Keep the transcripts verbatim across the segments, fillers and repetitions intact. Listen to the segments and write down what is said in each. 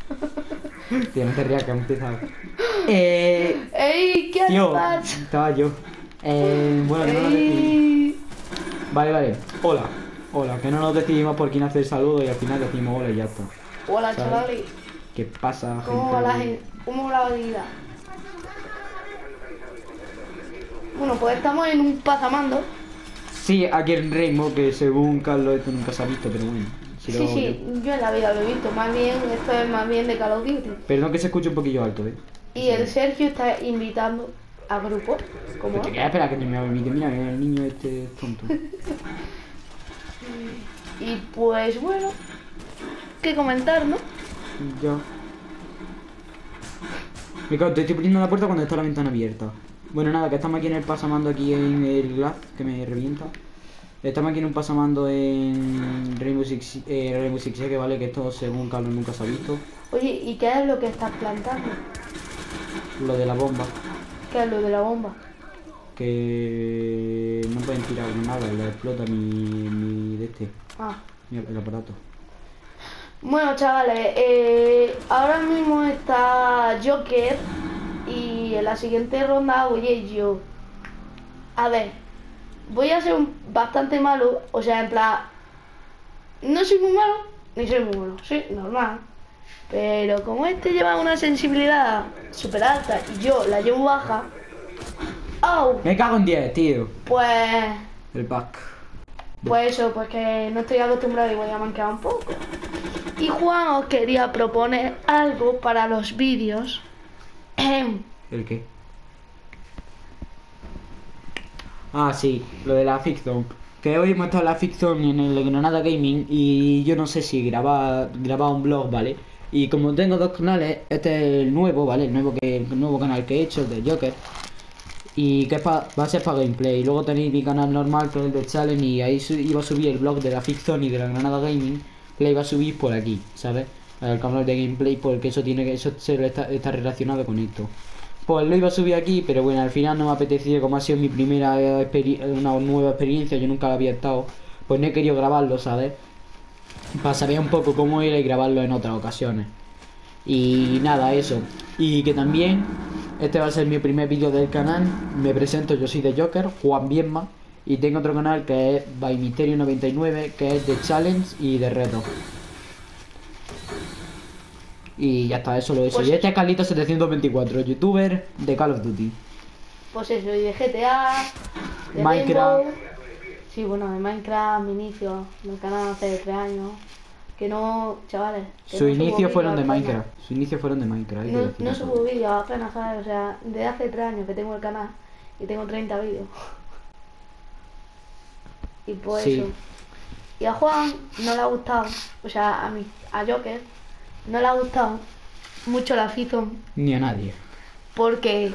Tío, no te rías que hemos empezado. Eh... ¡Ey! ¿Qué Tío, haces? estaba yo. Eh... Bueno, que no nos decidimos. ¡Ey! Vale, vale. Hola. Hola, que no nos decidimos por quién hace el saludo y al final decimos hola y ya está. Hola, ¿Sabes? chavales. ¿Qué pasa, ¿Cómo gente? va la gente? ¿Cómo va la vida? Bueno, pues estamos en un pasamando. Sí, aquí en Rainbow, que según Carlos esto nunca se ha visto, pero bueno. Si Sí, lo- sí, yo en la vida lo he visto. Más bien, esto es más bien de Call of Duty. Perdón que se escuche un poquillo alto, ¿eh? Y el Sergio está invitando a grupos. Como Pero te quedas esperar que termine el vídeo. Mira, el niño este es tonto. Y pues bueno, qué comentar, ¿no? Ya. Me cago, te estoy poniendo la puerta cuando está la ventana abierta. Bueno, nada, que estamos aquí en el pasamando aquí en el Glass, que me revienta. Estamos aquí en un pasamando en Rainbow Six, eh, Rainbow Six, que vale, que esto según Carlos nunca se ha visto. Oye, ¿y qué es lo que estás plantando? Lo de la bomba, ¿Qué es lo de la bomba? que no pueden tirar nada, le explota mi, mi de este, Ah. mi, el aparato. Bueno, chavales, eh, ahora mismo está Joker y en la siguiente ronda voy a ir yo. A ver, voy a ser un- bastante malo, o sea, en plan, no soy muy malo, ni soy muy bueno, soy normal. Pero como este lleva una sensibilidad súper alta y yo la llevo baja, ¡au! Me cago en diez, tío. Pues, El pack. pues eso, pues que no estoy acostumbrado y voy a manquear un poco. Y Juan os quería proponer algo para los vídeos. ¿El qué? Ah, sí, lo de la Ficzone. Que hoy hemos estado en la Ficzone en el Granada Gaming y yo no sé si grababa, grababa un blog, ¿vale? Y como tengo dos canales, este es el nuevo, ¿vale? El nuevo, que, el nuevo canal que he hecho, el de Joker. Y que es pa- va a ser para gameplay. Y luego tenéis mi canal normal, que es el de Challenge, y ahí su- iba a subir el blog de la Ficzone y de la Granada Gaming. La iba a subir por aquí, ¿sabes? El canal de gameplay, porque eso tiene que eso se- está, está relacionado con esto. Pues lo iba a subir aquí, pero bueno, al final no me apetecía, como ha sido mi primera eh, experi- una nueva experiencia, yo nunca la había estado, pues no he querido grabarlo, ¿sabes? Para saber un poco cómo era y grabarlo en otras ocasiones. Y nada, eso. Y que también, este va a ser mi primer vídeo del canal, me presento, yo soy de Joker, Juan Bienma, y tengo otro canal que es By Misterio noventa y nueve, que es de challenge y de reto. Y ya está, eso lo he hecho. Pues Y este es Carlito setecientos veinticuatro, youtuber de Call of Duty. Pues eso, y de G T A, de Minecraft. Rainbow. Sí, bueno, de Minecraft, mi inicio del canal hace tres años. Que no, chavales. Que Su no subo inicio fueron de vídeos apenas. Minecraft. Su inicio fueron de Minecraft. hay que No, decir no eso. subo vídeos apenas, ¿sabes? O sea, desde hace tres años que tengo el canal y tengo treinta vídeos. Y pues Sí. eso. Y a Juan no le ha gustado, o sea, a mí, a Joker, no le ha gustado mucho la Fizzone Ni a nadie. porque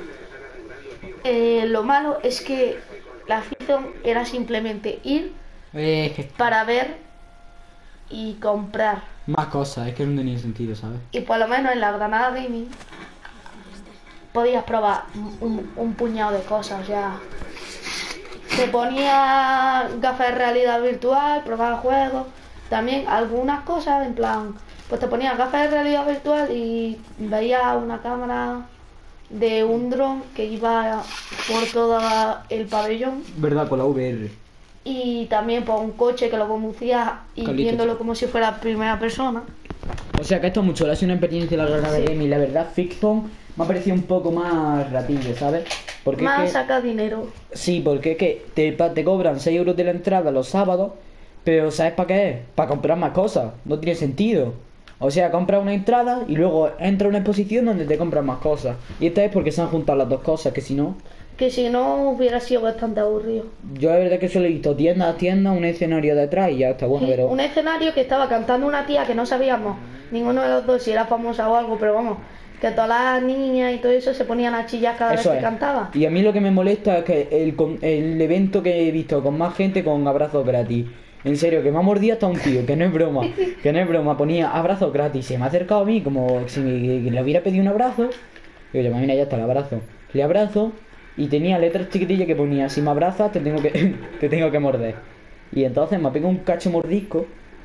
eh, lo malo es que la Fizzone era simplemente ir Eh, para ver y comprar. más cosas, es que no tenía sentido, ¿sabes? Y por lo menos en la Granada Gaming podías probar un, un puñado de cosas, o sea, te ponía gafas de realidad virtual, probaba juegos, también algunas cosas en plan, pues te ponías gafas de realidad virtual y veías una cámara de un dron que iba por todo el pabellón ¿Verdad? Con la V R. y también por un coche que lo conducía y Carlitos. viéndolo como si fuera primera persona. O sea que esto es mucho, ha sido una experiencia la Granada Sí. Gaming. La verdad, Ficzone me ha parecido un poco más ratillo, ¿sabes? Porque Más es que... saca dinero. Sí, porque es que te, pa- te cobran seis euros de la entrada los sábados, pero ¿sabes para qué es? Para comprar más cosas, no tiene sentido. O sea, compras una entrada y luego entra a una exposición donde te compras más cosas. Y esta es porque se han juntado las dos cosas, que si no... Que si no hubiera sido bastante aburrido. Yo la verdad que solo he visto tiendas, tiendas, un escenario detrás y ya está bueno, Sí, pero... un escenario que estaba cantando una tía que no sabíamos ninguno de los dos si era famosa o algo, pero vamos, que todas las niñas y todo eso se ponían a chillar cada Eso vez es. que cantaba. Y a mí lo que me molesta es que el, con- el evento que he visto con más gente con abrazos gratis. En serio, que me ha mordido hasta un tío, que no es broma, que no es broma, ponía abrazos gratis, se me ha acercado a mí como si me- que le hubiera pedido un abrazo. Y yo, mira, ya está el abrazo. Le abrazo y tenía letras chiquitillas que ponía, si me abrazas te tengo que, te tengo que morder. Y entonces me pegó un cacho mordisco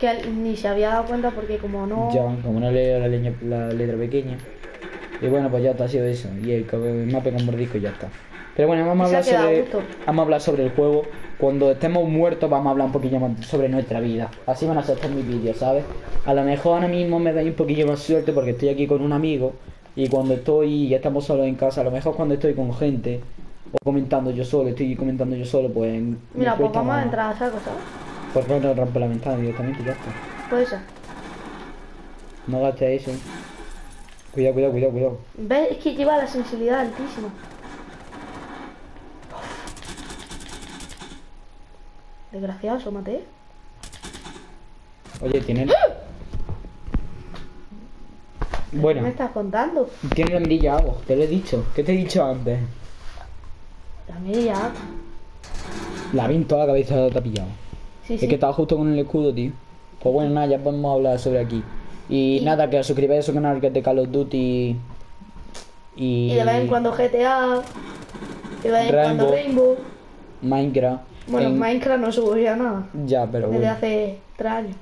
que ni se había dado cuenta porque como no... Ya, como no leo la, leña, la letra pequeña. Y bueno, pues ya está, ha sido eso. Y el, el mapa con mordisco y ya está. Pero bueno, vamos a hablar sobre. Vamos a hablar sobre el juego. Cuando estemos muertos vamos a hablar un poquillo más sobre nuestra vida. Así van a ser todos mis vídeos, ¿sabes? A lo mejor ahora mismo me dais un poquillo más suerte porque estoy aquí con un amigo. Y cuando estoy y estamos solos en casa, a lo mejor cuando estoy con gente o comentando yo solo, estoy comentando yo solo, pues. Mira, pues vamos a entrar a saco, ¿sabes? Pues no rompe la ventana directamente y ya está. Puede ser. No gastes eso. Cuidado, cuidado, cuidado, cuidado. ¿Ves? Es que lleva la sensibilidad altísima. Desgraciado, eso maté. Oye, tiene... Bueno. ¿Qué me estás contando? Tiene la mirilla agua, te lo he dicho. ¿Qué te he dicho antes? La mirilla. La vi en toda la cabeza, te ha pillado. Sí, es sí. que estaba justo con el escudo, tío. Pues bueno, nada, ya podemos hablar sobre aquí. Y, y... nada, que os suscribáis a su canal que es de Call of Duty. Y... y de vez en cuando G T A. Y de vez en Rainbow, cuando Rainbow. Minecraft. Bueno, en... Minecraft no subo ya nada. Ya, pero Desde bueno. hace tres años.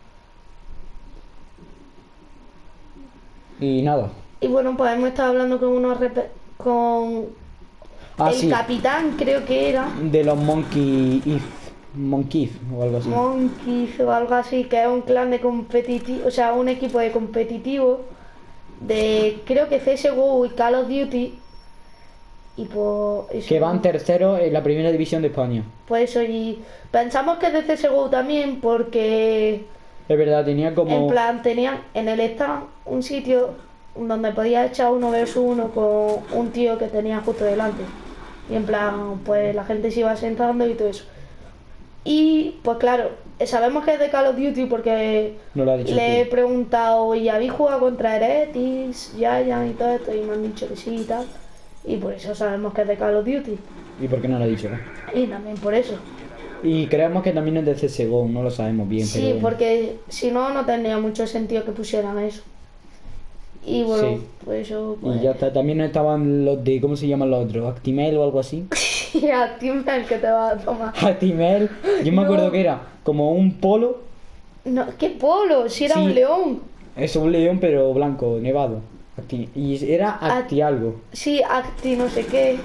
Y nada. Y bueno, pues hemos estado hablando con unos rep con ah, el sí. capitán, creo que era. De los Monkey If. Monkey o algo así. Monkey o algo así, que es un clan de competitivo, o sea, un equipo de competitivo de creo que C S G O y Call of Duty. Y pues eso, que van terceros en la primera división de España. Pues eso, y pensamos que es de C S G O también porque es verdad, tenía como... en plan, tenían en el stand un sitio donde podías echar uno versus uno con un tío que tenía justo delante. Y en plan, pues la gente se iba sentando y todo eso. Y pues claro, sabemos que es de Call of Duty porque no lo ha dicho le he tú. preguntado, ¿y habéis jugado contra Heretis, Giant y todo esto? Y me han dicho que sí y tal. Y por eso sabemos que es de Call of Duty. ¿Y por qué no lo ha dicho? Y también por eso. Y creemos que también es de C S G O, no lo sabemos bien. Sí, pero bueno. porque si no, no tendría mucho sentido que pusieran eso. Y bueno, sí. pues eso... Pues... Y ya está, también estaban los de, ¿cómo se llaman los otros? ¿Actimel o algo así? Sí, Actimel que te va a tomar. Actimel, yo me no. acuerdo que era como un polo. No, ¿qué polo? Si era sí, un león. Es un león pero blanco, nevado. Acti y era Acti Act algo. Sí, Acti no sé qué.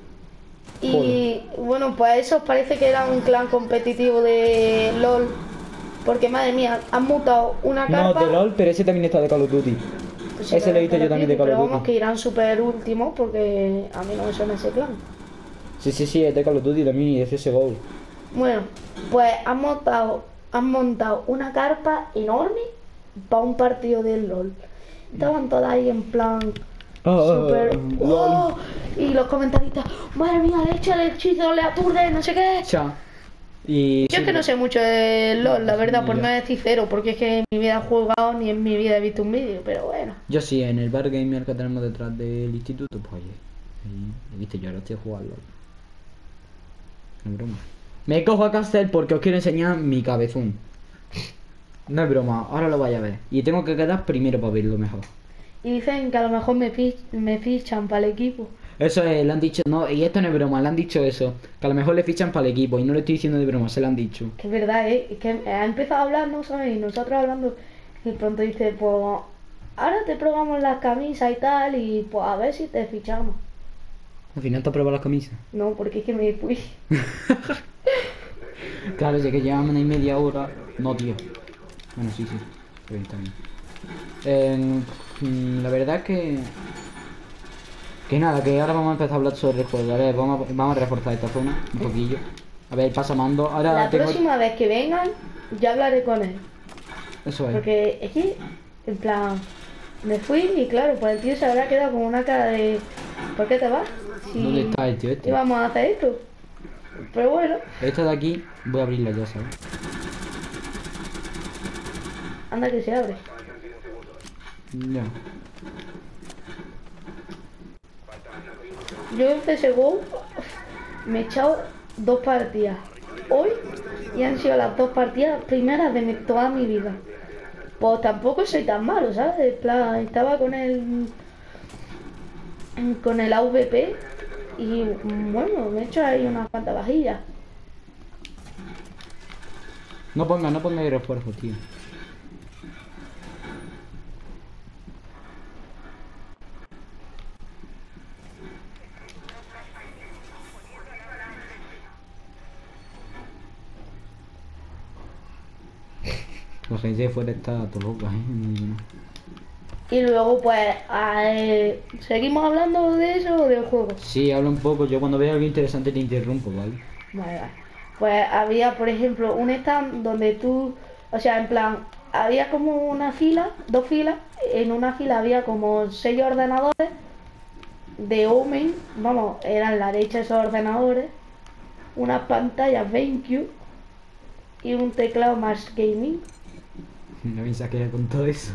Y polo. Bueno, pues eso parece que era un clan competitivo de LOL. Porque madre mía, han mutado una carpa. No, de LOL, pero ese también está de Call of Duty. Pues sí, ese lo he visto yo también de Call of Duty. Pero vamos que irán súper últimos porque a mí no me suena ese clan. Sí, sí, sí, es de Call of Duty también y de C S G O. Bueno, pues han montado, han montado una carpa enorme para un partido del LOL. Estaban todas ahí en plan oh, super oh, oh, y los comentaristas, madre mía, le echa el hechizo, le aturde, no sé qué. Cha. Y yo sí, es que no sé mucho de LOL, la verdad, por no decir cero, porque es que en mi vida he jugado ni en mi vida he visto un vídeo, pero bueno. Yo sí, en el bar gamer que tenemos detrás del instituto, pues oye, ahí, viste, yo ahora estoy jugando. No es broma. Me cojo a Castel porque os quiero enseñar mi cabezón. No es broma, ahora lo vais a ver. Y tengo que quedar primero para verlo mejor. Y dicen que a lo mejor me, fich me fichan para el equipo. Eso es, le han dicho, no, y esto no es broma, le han dicho eso. Que a lo mejor le fichan para el equipo y no le estoy diciendo de broma, se lo han dicho. Que es verdad, ¿eh? Es que ha empezado a hablar, ¿no sabes? Y nosotros hablando, y pronto dice, pues ahora te probamos las camisas y tal, y pues a ver si te fichamos. Al final te has probado las camisas. No, porque es que me fui. Claro, ya que llevamos una y media hora. No, tío. Bueno, sí, sí. Pero está bien. Eh, la verdad es que... Que nada, que ahora vamos a empezar a hablar sobre el juego. A ver, vamos a, vamos a reforzar esta zona un poquillo. A ver, pasa mando. Ahora La tengo... próxima vez que vengan, ya hablaré con él. Eso es. Porque es que, en plan, me fui y claro, pues el tío se habrá quedado con una cara de... ¿Por qué te vas? Si ¿Dónde está el tío este? íbamos a hacer esto. Pero bueno. Esta de aquí, voy a abrirla ya, ¿sabes? Anda que se abre. Ya. Yo en C S G O me he echado dos partidas hoy y han sido las dos partidas primeras de mi, toda mi vida. Pues tampoco soy tan malo, ¿sabes? En plan, estaba con el con el A V P y bueno, me he hecho ahí unas cuantas vajillas. No ponga, no ponga refuerzos, tío. La gente de fuera está todo loca, ¿eh? Y luego, pues, eh, ¿seguimos hablando de eso o del juego? Sí, habla un poco. Yo cuando veo algo interesante te interrumpo, ¿vale? Vale, vale. Pues había, por ejemplo, un stand donde tú, o sea, en plan, había como una fila, dos filas. En una fila había como seis ordenadores de Omen, vamos, eran la derecha esos ordenadores, unas pantallas BenQ y un teclado más gaming. No me saqué con todo eso.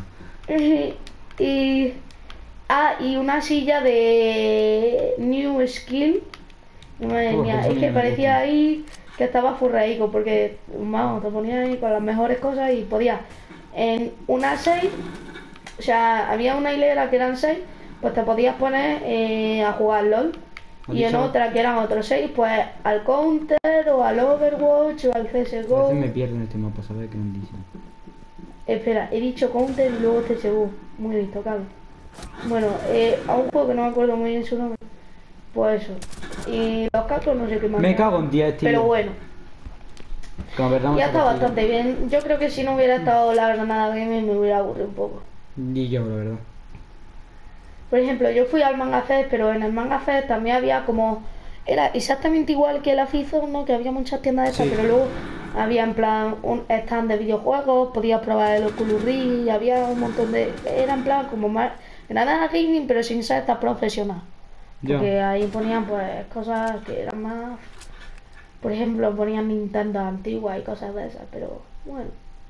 y ah, y una silla de New Skill. Madre Oh, mía, eso es ni que me parecía gusta. ahí que estaba furreico porque, vamos, te ponías ahí con las mejores cosas y podías en una seis, o sea, había una hilera que eran seis, pues te podías poner eh, a jugar LOL. ¿Has Y en dicho? otra que eran otros seis, pues al Counter o al Overwatch o al A veces C S G O. me pierdo en este mapa, ¿sabes qué me dicen? Espera, he dicho Counter y luego C S G O. Muy listo, Carlos. Bueno, eh, a un juego que no me acuerdo muy bien su nombre. Pues eso. Y los cacos no sé qué más. Me era. cago en diez, tío. Pero bueno, Como perdamos ya esta está partida. bastante bien. Yo creo que si no hubiera estado la granada gaming me hubiera aburrido un poco. Y yo, la verdad. Por ejemplo, yo fui al Manga Fest, pero en el Manga Fest también había como... Era exactamente igual que la Fizon, ¿no? Que había muchas tiendas de estas, Sí. pero luego había en plan un stand de videojuegos, podías probar el Oculus Rift, y había un montón de... Era en plan como más... Granada gaming, pero sin ser tan profesional. Porque Ya. ahí ponían pues cosas que eran más... Por ejemplo, ponían Nintendo antigua y cosas de esas, pero bueno.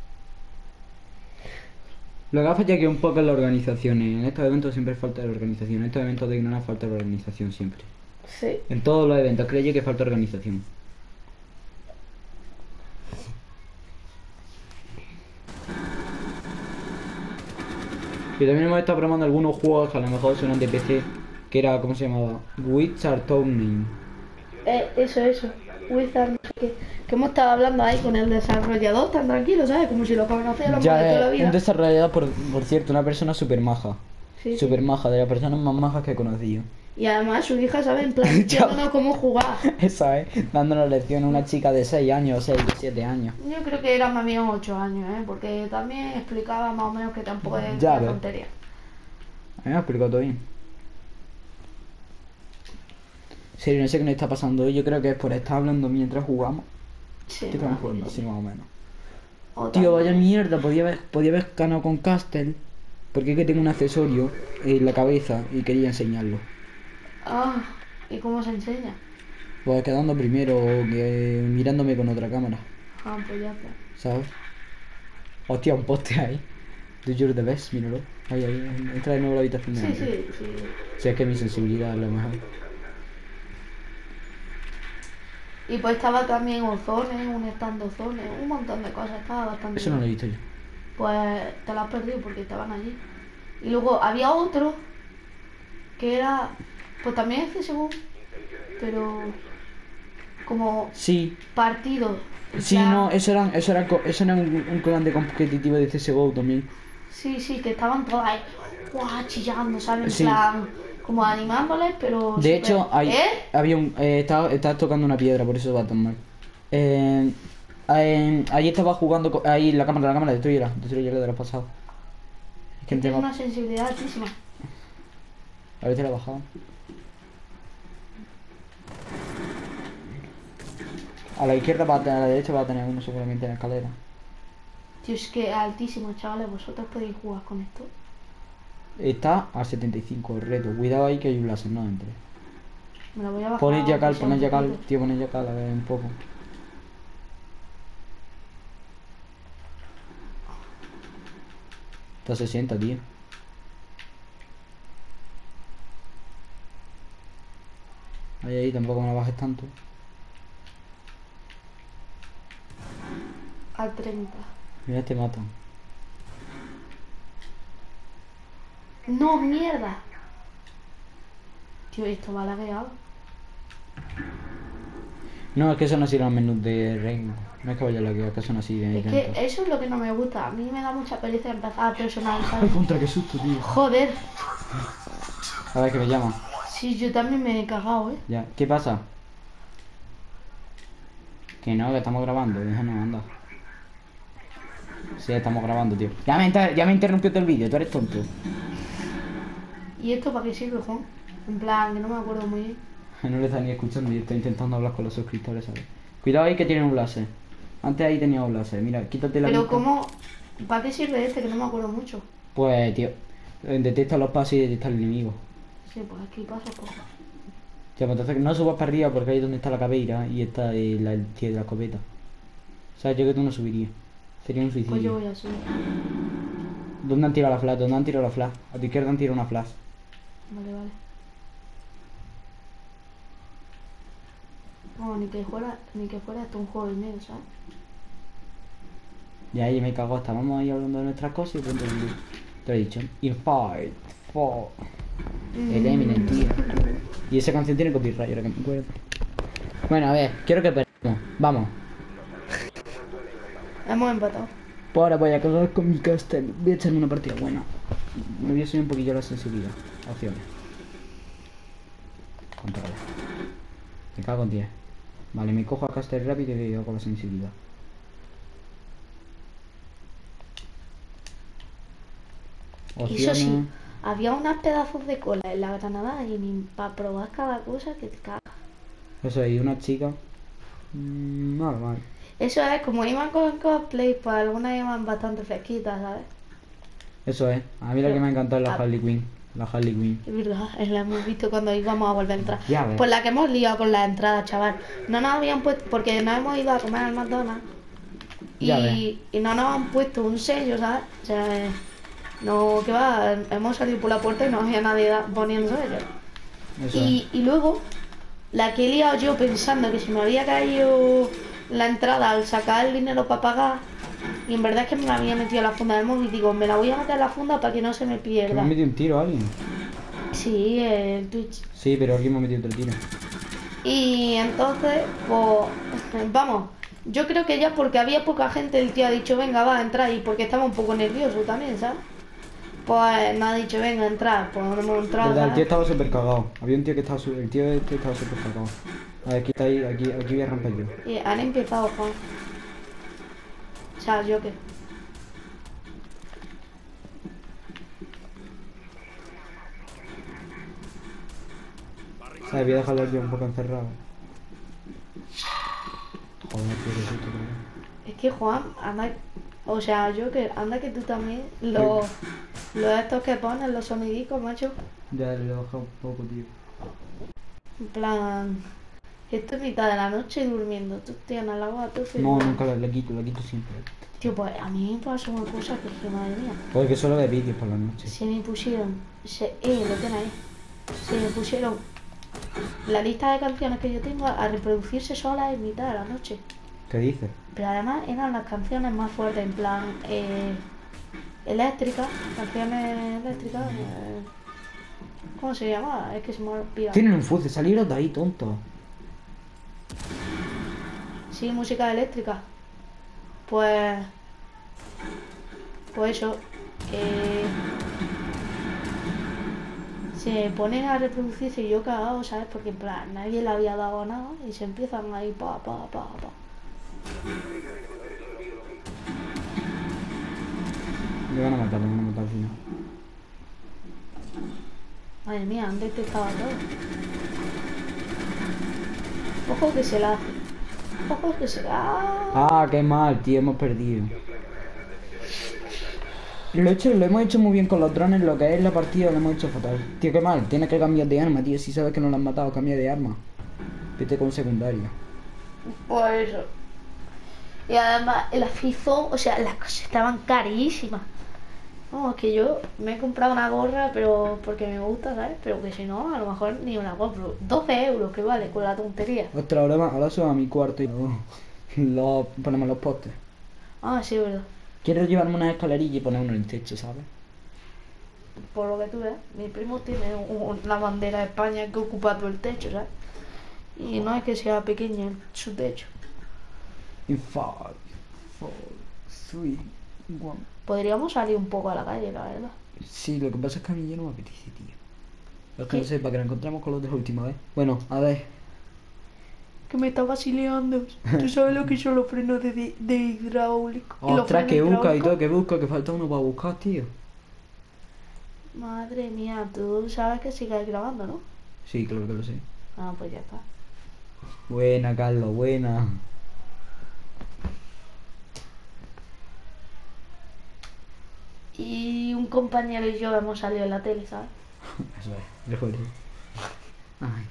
Lo que ha fallado aquí un poco es la organización. En estos eventos siempre falta la organización. En estos eventos de Ignora falta la organización siempre. Sí. En todos los eventos creo yo que falta organización. Y también hemos estado probando algunos juegos que a lo mejor suenan de P C. Que era, ¿cómo se llamaba? Wizard Tournament. Eh, eso, eso. Wizard, no sé qué. Que hemos estado hablando ahí con el desarrollador tan tranquilo, ¿sabes? Como si lo conociéramos de Ya toda la es vida. un desarrollador, por, por cierto, una persona súper maja. Sí, Súper sí. maja, de las personas más majas que he conocido. Y además su hija sabe en plan Ya. diciéndonos cómo jugar. Esa, ¿eh? Dándonos lección a una chica de seis años, seis, siete años. Yo creo que era más bien ocho años, ¿eh? Porque también explicaba más o menos que tampoco es Ya una ves. tontería. A mí me ha explicado todo bien. En serio, no sé qué nos está pasando hoy. Yo creo que es por estar hablando mientras jugamos. Sí, Que estamos no, jugando así más o menos. o Tío, también. vaya mierda. Podía haber, podía haber ganado con Castle. Porque es que tengo un accesorio en la cabeza y quería enseñarlo. Ah, ¿y cómo se enseña? Pues quedando primero o que mirándome con otra cámara. Ah, pues ya está. ¿Sabes? Hostia, un poste ahí. Do you're the best, míralo. Ahí, ahí, entra de nuevo a la habitación de Sí, antes. sí, sí. Si es que mi sensibilidad es lo mejor. Y pues estaba también Ozone, un stand de Ozone, un montón de cosas, estaba bastante Eso no lo he bien. visto yo. Pues te lo has perdido porque estaban allí. Y luego había otro que era, pues también es C S G O, pero como Sí, partido. en sí, plan- no, eso era, eso era, co- eso era un, un clan de competitivo de C S G O también. Sí, sí, que estaban todos ahí, ¡guau! Chillando, ¿sabes? En Sí. plan, como animándoles, pero... De súper- hecho, hay, ¿Eh? había un, eh, estaba, estaba tocando una piedra, por eso va tan mal. Eh, eh, ahí estaba jugando, co- ahí la cámara, la cámara, destruyela, destruyela de los pasados. Es que Que entre tiene más, una sensibilidad altísima. a veces la he bajado. A la izquierda va a tener, a la derecha va a tener uno seguramente en la escalera. Tío, es que altísimo, chavales, vosotros podéis jugar con esto. Está a setenta y cinco el reto. Cuidado ahí que hay un láser, no entre. Me lo voy a bajar. Poned aunque Jackal, sea poned un Jackal, poquito. tío, poned Jackal, a ver un poco. Está a sesenta, tío. Ahí, ahí, tampoco me la bajes tanto. Al treinta. Mira, te matan. ¡No, mierda! Tío, esto va lagueado. No, es que eso no sirve al menú de rango. No es que vaya a la que son así de Es que eso es lo que no me gusta. A mí me da mucha pereza empezar a personalizar. Ay, contra, qué susto, tío. Joder. A ver, que me llama. Sí, yo también me he cagado, ¿eh? Ya, ¿qué pasa? Que no, que estamos grabando, déjanos, anda. Sí, estamos grabando, tío. Ya me, inter- ya me interrumpió todo el vídeo, tú eres tonto. ¿Y esto para qué sirve, Juan? En plan, que no me acuerdo muy bien. No le está ni escuchando y está intentando hablar con los suscriptores, ¿sabes? Cuidado ahí que tiene un láser. Antes ahí tenía un láser, mira, quítate la Pero vista. ¿cómo? ¿Para qué sirve este? Que no me acuerdo mucho. Pues, tío, eh, detecta los pasos y detecta el enemigo. Sí, pues aquí pasa poco. Ya, pues entonces no subas para arriba porque ahí es donde está la caveira y está eh, la, el tío de la escopeta. O sea, yo que tú no subiría. Sería un suicidio. Pues yo voy a subir. ¿Dónde han tirado la flash? ¿Dónde han tirado la flash? A tu izquierda han tirado una flash. Vale, vale. No, ni que fuera, ni que fuera esto un juego de miedo, ¿sabes? Y ahí me cago, estábamos ahí hablando de nuestras cosas y de pronto te lo he dicho. In fight, for el Eminem, tío. Y esa canción tiene copyright, ahora que me acuerdo. Bueno, a ver, quiero que perdamos. Vamos. Hemos empatado. Pues ahora voy a cargar con mi castel. Voy a echarme una partida buena. Me voy a subir un poquillo la sensibilidad. Opciones. Controla. Me cago en diez. Vale, me cojo a castel rápido y hago la sensibilidad. Opciones. Eso sí, había unos pedazos de cola en la granada y para probar cada cosa que te cagas. Eso es, y una chica. Mmm, normal. Eso es, como iban con cosplay, pues algunas iban bastante fresquitas, ¿sabes? Eso es. A mí la que me ha encantado es la Ah. Harley Quinn. La Harley Quinn. Es verdad, es la hemos visto cuando íbamos a volver a entrar. Ya ves. Pues la que hemos liado con las entradas, chaval. No nos habían puesto, porque nos hemos ido a comer al McDonald's. Ya ves. Y, y no nos han puesto un sello, ¿sabes? O sea, eh, no, que va, hemos salido por la puerta y no había nadie da- poniendo sello. Eso Y, y luego, la que he liado yo pensando que se me había caído la entrada al sacar el dinero para pagar, y en verdad es que me la había metido a la funda del móvil. Digo, me la voy a meter a la funda para que no se me es. ¿Que pierda. me ha metido un tiro a alguien? Sí, el Twitch. Sí, pero alguien me ha metido otro tiro. Y entonces, pues, vamos, yo creo que ya porque había poca gente, el tío ha dicho, venga, va a entrar, y porque estaba un poco nervioso también, ¿sabes? Pues no ha dicho, venga, entrar, pues no hemos entrado. Verdad, el ¿sabes? tío estaba súper cagado. Había un tío que estaba súper... El tío este estaba súper cagado. A ver, aquí está ahí, aquí, aquí voy a romper yo. Y han empezado, Juan. O sea, yo qué. ¿Sabes? Voy a dejarlo aquí un poco encerrado. Joder, tío, qué susto, tío. Es que Juan, anda, o sea, yo que anda que tú también, los, los estos que ponen, los sonidicos, macho, Ya le he bajado un poco, tío. en plan, esto es mitad de la noche durmiendo, tú tienes al agua, tú No, nunca la, la quito, la quito siempre. Tío, pues a mí me pasó una cosa que dije, madre mía, Porque solo ve vídeos por la noche. se me pusieron, se, eh, lo tiene ahí, se me pusieron la lista de canciones que yo tengo a reproducirse sola en mitad de la noche. ¿Qué dices? Pero además eran las canciones más fuertes, en plan, eh, eléctricas, canciones eléctricas, eh, ¿cómo se llama? Es que se me ha olvidado. Tienen un fuzz, salieron de ahí, tonto. Sí, música eléctrica. Pues, pues eso, eh, se ponen a reproducirse y yo cagado, ¿sabes? Porque en plan, nadie le había dado nada y se empiezan ahí pa, pa, pa, pa. Me van a matar, me van a matar al final. Madre mía, han detectado todo. Ojo que se la hace. Ojo que se la... Ah, qué mal, tío, hemos perdido. Lo, he hecho, lo hemos hecho muy bien con los drones, lo que es la partida lo hemos hecho fatal. Tío, qué mal, tienes que cambiar de arma, tío. Si sabes que no lo han matado, cambia de arma. Vete con secundaria. Pues eso. Y además el Free-Zone, o sea, las cosas estaban carísimas. No, es que yo me he comprado una gorra, pero porque me gusta, ¿sabes? Pero que si no, a lo mejor ni una compro. doce euros, que vale, con la tontería. Ostras, ahora, va- ahora subo a mi cuarto y lo, lo ponemos los postes. Ah, sí, verdad. Quiero llevarme una escalerilla y poner uno en el techo, ¿sabes? Por lo que tú ves, mi primo tiene un- una bandera de España que ocupa todo el techo, ¿sabes? Y no es que sea pequeño el- su techo. In five, four, three, one. Podríamos salir un poco a la calle, la verdad. Sí, lo que pasa es que a mí ya no me apetece, tío. Es que ¿Qué? no sé, para que la encontremos con los de la última vez. Bueno, a ver. Que me está vacileando. ¿Tú sabes lo que son los frenos de, de, de hidráulico? Y los Ostras, frenos que busca y hidráulicos. todo, que busca, que falta uno para buscar, tío. Madre mía, tú sabes que sigues grabando, ¿no? Sí, claro que lo sé. Ah, pues ya está. Buena, Carlos, buena. Y un compañero y yo hemos salido en la tele, ¿sabes? Eso es, recuerdo. Ay.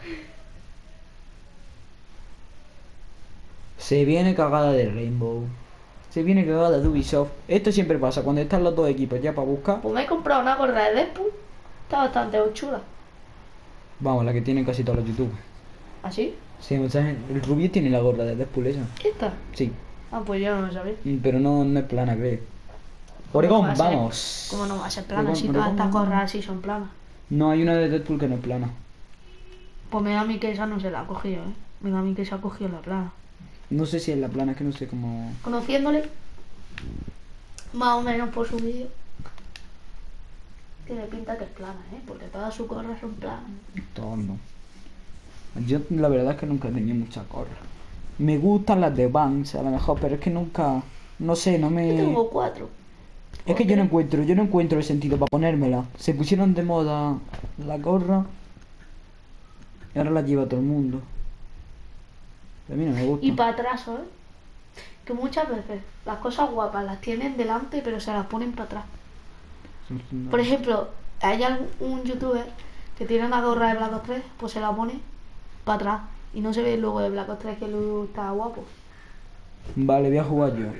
Se viene cagada de Rainbow. Se viene cagada de Ubisoft. Esto siempre pasa cuando están los dos equipos ya para buscar. Pues me he comprado una gorra de Deadpool. Está bastante chula. Vamos, la que tienen casi todos los youtubers. ¿Así? Sí, o sea, el Rubio tiene la gorra de Deadpool esa. ¿Esta? Sí, Ah, pues yo no lo sabía. mm, pero no, no es plana, creo. ¿Cómo Oregón, va a ser? vamos. ¿Cómo no va a ser plana Oregón, si todas Oregón, estas Oregón. gorras así son planas? No, hay una de Deadpool que no es plana. Pues me da a mí que esa no se la ha cogido, ¿eh? Me da a mí que se ha cogido la plana. No sé si es la plana, es que no sé cómo... Conociéndole, más o menos por su vídeo, tiene pinta que es plana, ¿eh? Porque todas sus gorras son planas. Todo no. Yo la verdad es que nunca he tenido mucha gorra. Me gustan las de Vans a lo mejor, pero es que nunca... No sé, no me... Yo tengo cuatro. Es que yo no encuentro, yo no encuentro el sentido para ponérmela. Se pusieron de moda la gorra y ahora la lleva todo el mundo. A mí no me gusta. Y para atrás, ¿sabes? Que muchas veces las cosas guapas las tienen delante, pero se las ponen para atrás. Por ejemplo, hay algún un youtuber que tiene una gorra de Black Ops tres, pues se la pone para atrás. Y no se ve luego de Black Ops tres que luego está guapo. Vale, voy a jugar yo.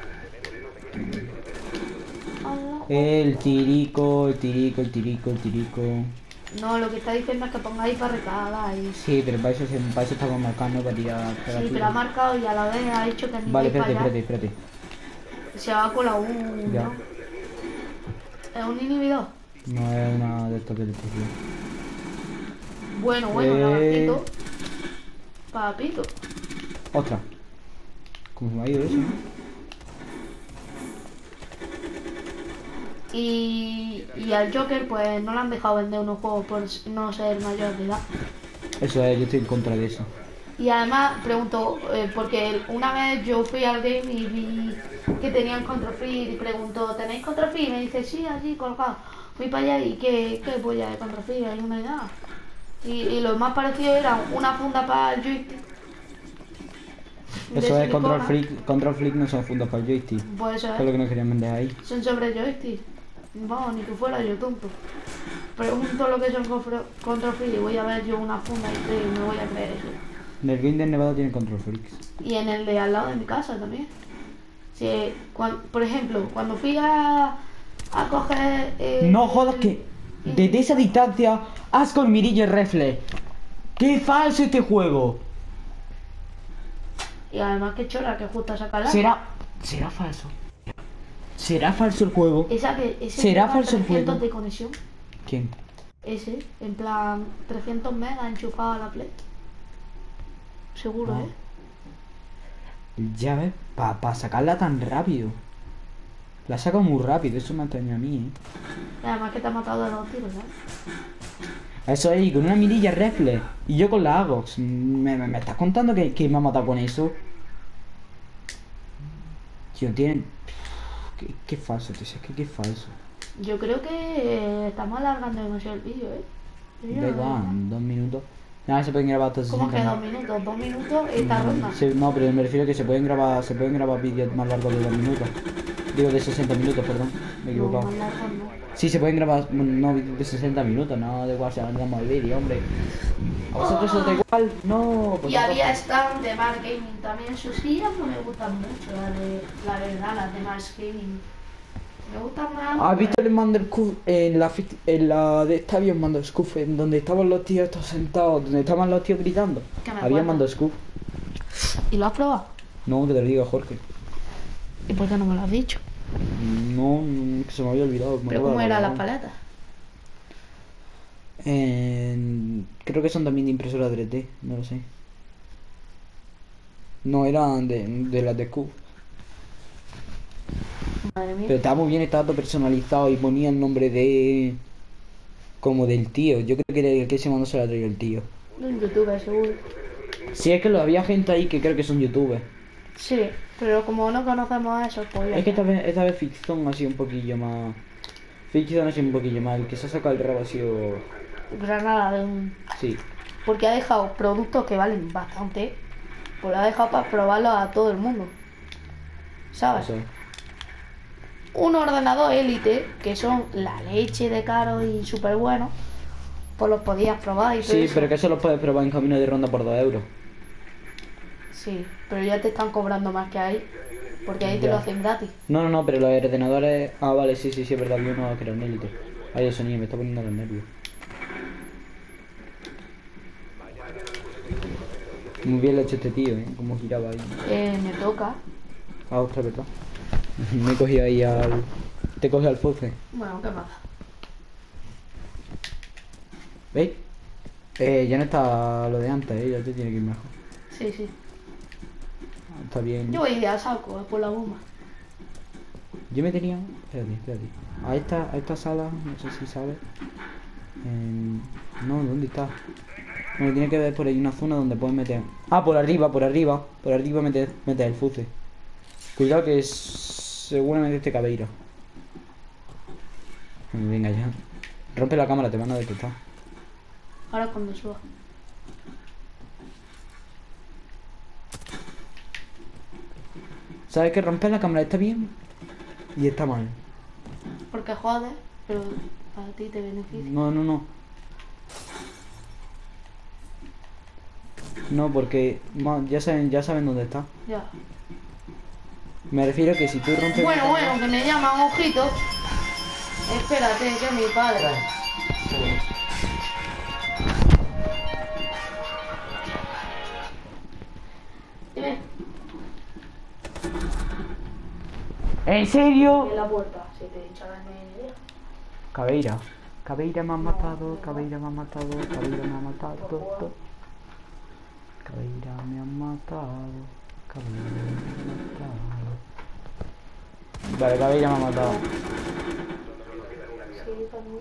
El tirico, el tirico, el tirico, el tirico. No, lo que está diciendo es que pongáis para recalar y... Sí, pero para eso, se- para eso estamos marcando para tirar. para Sí, tirar. pero ha marcado y a la vez ha dicho que no Vale, vais para espérate, allá. espérate, espérate. Se va con la un... Ya. ¿no? ¿Es un inhibidor? No es una de estas de destrucción. Bueno, bueno, Eh. papito. Papito. Otra. ¿Cómo se me ha ido eso? ¿no? Y, y al Joker pues no le han dejado vender unos juegos por no ser mayor de edad. Eso es, yo estoy en contra de eso. Y además pregunto, eh, porque una vez yo fui al game y vi que tenían Control Free y pregunto, ¿tenéis Control Free? Y me dice, sí, allí colgado. Fui para allá y ¿qué, qué polla de Control Free? Hay una edad. Y, y lo más parecido era una funda para el joystick. de Eso es Control silicona. Freak. Control Freak no son fundos para el joystick. Pues eso Eso es lo es. que nos querían vender ahí. Son sobre joystick. Vamos, ni que fuera yo tonto. Pregunto lo que son confro- Control Free y voy a ver yo una funda y creo- me voy a creer eso. En el game de Nevada tiene Control Freaks. Y en el de al lado de mi casa también. Si, cuan- por ejemplo, cuando fui a, a coger... eh, No jodas que desde esa distancia haz con mirilla y reflex. ¡Qué falso este juego! Y además que chora que justo saca la... Será. Será falso. ¿Será falso el juego? Esa que, ese ¿Será lleva falso el trescientos juego? de conexión. ¿Quién? Ese, en plan trescientos megas enchufado a la Play. Seguro, Ah. ¿eh? Ya ves, para pa sacarla tan rápido. La saco muy rápido, eso me ha tenido a mí, eh. Y además que te ha matado de dos tiros, ¿sabes? Eso es, y con una mirilla reflex. Y yo con la Agox. ¿Me, me, me estás contando que, que me ha matado con eso? Tío, tienen. Qué, qué falso, tío, es que qué falso. Yo creo que eh, estamos alargando demasiado el vídeo, ¿eh? Yo Da no igual, veo. dos minutos. Nada, se pueden grabar hasta ¿Cómo que sesenta dos minutos? Dos minutos esta ronda. Sí, no, pero me refiero a que se pueden grabar, se pueden grabar vídeos más largos de dos minutos. Digo de sesenta minutos, perdón. Me he No, equivocado. más largo no. Sí, se pueden grabar, no, vídeos de sesenta minutos, no da igual si alargamos el vídeo, hombre. ¿A vosotros os da igual? No, pues Y tampoco. había stand de Mark Gaming también. Sus sillas no me gustan mucho, la, de, la verdad, las de Mark Gaming. Me gustan más. ¿Has visto el Manderscoof en la, fic- en la de esta había un Manderscoof en donde estaban los tíos estos sentados, donde estaban los tíos gritando? Que me Había acuerdo. Manderscoof. ¿Y lo has probado? No, que te lo diga Jorge. ¿Y por qué no me lo has dicho? No, mm, que se me había olvidado. me ¿Pero acabo cómo de eran las acordar. paletas? En- Creo que son también de impresora tres D, no lo sé. No, eran de, de las de Q. Madre mía. Pero estaba muy bien, estaba todo personalizado y ponía el nombre de... Como del tío. Yo creo que era el que se mandó se la traía el tío. Un youtuber, seguro. Si es que lo había gente ahí que creo que son youtubers. Sí, pero como no conocemos a esos, pues ya Es que esta está. vez, esta vez Ficción ha sido un poquillo más... Ficción ha sido un poquillo más. El que se ha sacado el rabo ha sido... Granada de un... Sí. Porque ha dejado productos que valen bastante. Pues lo ha dejado para probarlos a todo el mundo. ¿Sabes? Eso es. Un ordenador élite, que son la leche de caro y súper bueno, pues los podías probar y todo Sí, eso. pero que eso lo puedes probar en camino de ronda por dos euros. Sí, pero ya te están cobrando más que ahí, porque ahí te Ya. lo hacen gratis. No, no, no, pero los ordenadores... Ah, vale, sí, sí, sí, es verdad. Había uno que era un élite. Ay, el sonido me está poniendo los nervios. Muy bien lo ha hecho este tío, ¿eh? Cómo giraba ahí. Eh, me toca. Ah, ostras, ¿verdad? Me cogí ahí al... Te cogí al fuce. Bueno, ¿qué pasa? ¿Veis? Eh, ya no está lo de antes, ¿eh? Ya te tiene que ir mejor. Sí, sí. Ah, está bien. Yo voy a ir a saco, eh, por la bomba. Yo me tenía... Espérate, espérate. A esta, a esta sala, no sé si sabes. Eh, No, ¿dónde está? Bueno, tiene que ver por ahí una zona donde puedes meter... Ah, por arriba, por arriba. Por arriba metes, metes el fuce. Cuidado que es... seguramente este cabeira. Venga ya. Rompe la cámara, te van a detectar. Ahora cuando suba. ¿Sabes que romper la cámara está bien? Y está mal. Porque jodes, pero a ti te beneficia. No, no, no. No, porque ma, ya saben, ya saben dónde está. Ya. Me refiero a que si tú rompes... Bueno, la cámara- bueno, que me llaman, ojito. Espérate, que es mi padre. Dime. ¿En serio? Abre la puerta, si te he dicho la idea. Cabeira. Cabeira me ha matado, Cabeira me ha matado, Cabeira me ha matado. Cabeira me ha matado, Cabeira me ha matado. Vale, Cabeira me ha matado. Sí, también.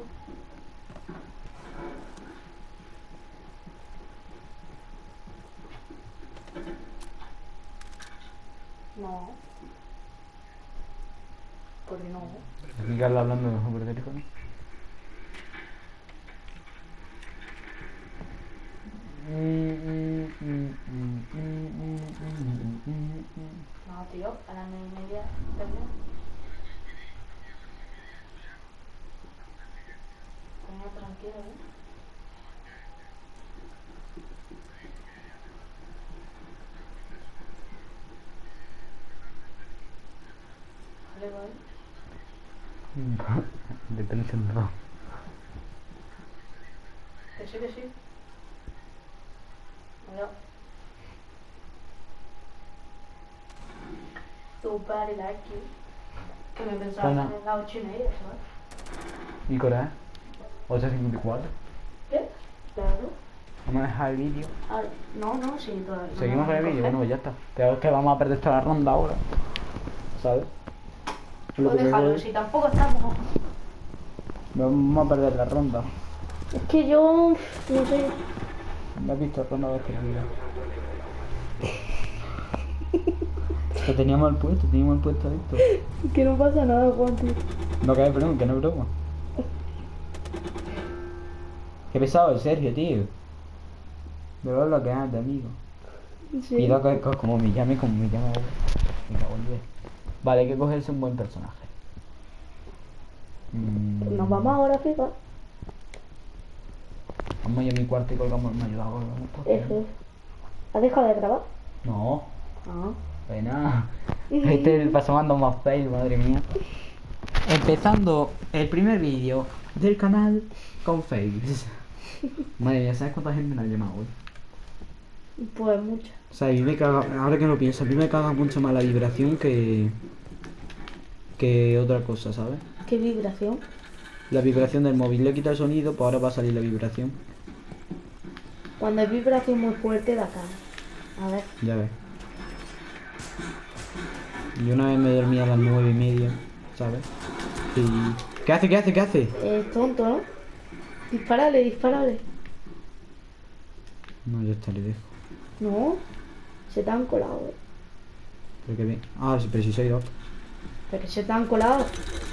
No. ¿Por qué no? Aquí Carla hablando por teléfono. No, tío, a las nueve y media termina. Venga, tranquilo, ¿eh? Vale, vale. De tensión no. Que sí, que sí. Mira. Super like you. Que me pensaba Bueno. en las ocho y media, ¿sabes? ¿Y Corea? ocho cincuenta y cuatro. ¿Qué? Claro. Vamos a dejar el vídeo. Ah, no, no, sí, todavía. no Seguimos me con el van a vídeo. coger. Bueno, pues ya está. Pero es que vamos a perder toda la ronda ahora. ¿Sabes? Lo Pues que déjalo, mejor- si tampoco estamos. Vamos a perder la ronda. Es que yo. No sé. ¿Me has visto ronda de vida? Que teníamos el puesto, teníamos el puesto adicto. Que no pasa nada, Juan, tío. No cae, perdón, que no es broma. Qué pesado el Sergio, tío. De ver lo que hace, amigo. Sí. Y dos cosas como me llame, como me llame ahora. Me cago en diez. Vale, hay que cogerse un buen personaje. Mm, Nos vamos ahora, fija. Vamos a ir a mi cuarto y colgamos, me ha ayudado a colgar esto. Eso. ¿Has dejado de grabar? No, Ah. pena. Este pasando más fail, madre mía. Empezando el primer vídeo del canal con fails. Madre mía, ¿sabes cuánta gente me ha llamado hoy? Pues mucho. O sea, a mí me caga, ahora que lo pienso, a mí me caga mucho más la vibración que... que otra cosa, ¿sabes? ¿Qué vibración? La vibración del móvil, le quita el sonido, pues ahora va a salir la vibración. Cuando hay vibración muy fuerte da cara. A ver. Ya ves. Y una vez me dormía a las nueve y media, ¿sabes? Y... ¿Qué hace? ¿Qué hace? ¿Qué hace? Es tonto, ¿no? Dispárale, dispárale. No, ya está, le dejo. No, se te han colado, eh. Pero que bien. Ah, sí, pero si soy dos. Pero que se te han colado.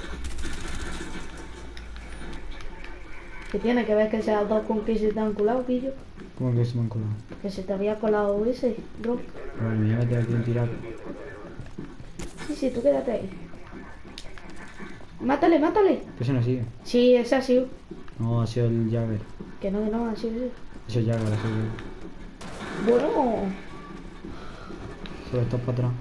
¿Qué tiene que ver que seas dos con que se te han colado, pillo? ¿Cómo que se me han colado? Que se te había colado ese, bro. Bueno, me voy a meter aquí un tirado. Sí, sí, tú quédate ahí. Mátale, mátale. Que se nos sigue. Sí, ese ha sido. No, ha sido el Jagger. Que no, que no, ha sido ese. Ha sido el Jagger, ha sido el Jagger. Bueno. Solo estás para atrás.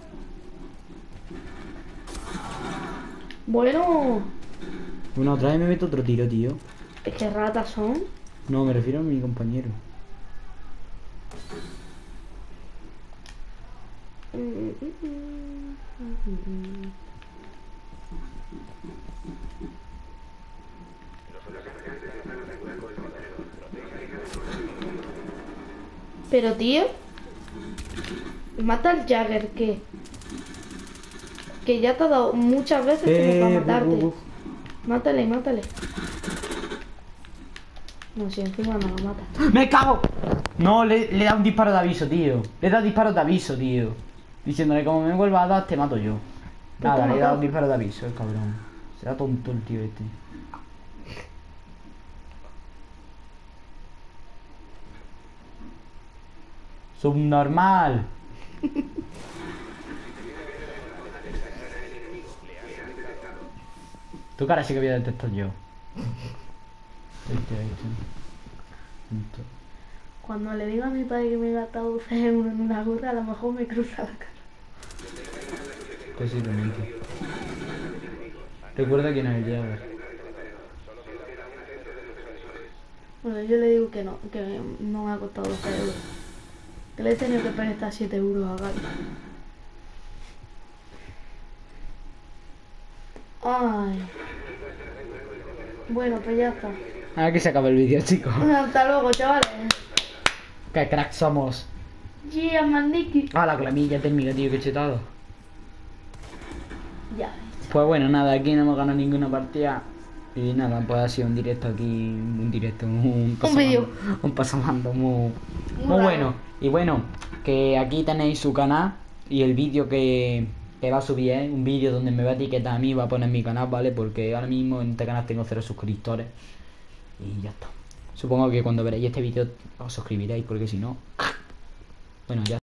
Bueno. Bueno, otra vez me meto otro tiro, tío. Es que ratas son. No, me refiero a mi compañero. Pero tío, mata al Jagger, que que ya te ha dado muchas veces como Eh, para buf, matarte. buf, buf. Mátale, mátale. No, si encima no lo mata. ¡Me cago! No, le, le he dado un disparo de aviso, tío. Le he dado disparo de aviso, tío. Diciéndole, como me vuelva a dar, te mato yo. Pero Nada, te le he mató. dado un disparo de aviso, el cabrón. Será tonto el tío este. Subnormal. Tu cara sí que voy a detectar yo. Este, este. Punto. Cuando le digo a mi padre que me he gastado doce euros en una gorra, a lo mejor me cruza la cara. Posiblemente. Recuerda quién es el Jagger. Bueno, yo le digo que no, que no me ha costado doce euros. Que le he tenido que prestar siete euros a Gaby. Ay. Bueno, pues ya está. Aquí se acaba el vídeo, chicos. Hasta luego, chavales. Qué crack somos. Yeah, mandiki. Ah, la clamilla térmica, tío, qué chetado. Ya. Pues bueno, nada, aquí no hemos ganado ninguna partida. Y nada, pues ha sido un directo aquí, un directo, un pasamando, vídeo. un pasamando muy, Muy muy raro. bueno. Y bueno, que aquí tenéis su canal y el vídeo que, que va a subir, ¿eh? Un vídeo donde me va a etiquetar a mí, va a poner mi canal, ¿vale? Porque ahora mismo en este canal tengo cero suscriptores. Y ya está. Supongo que cuando veréis este vídeo os suscribiréis, porque si no... Bueno, ya.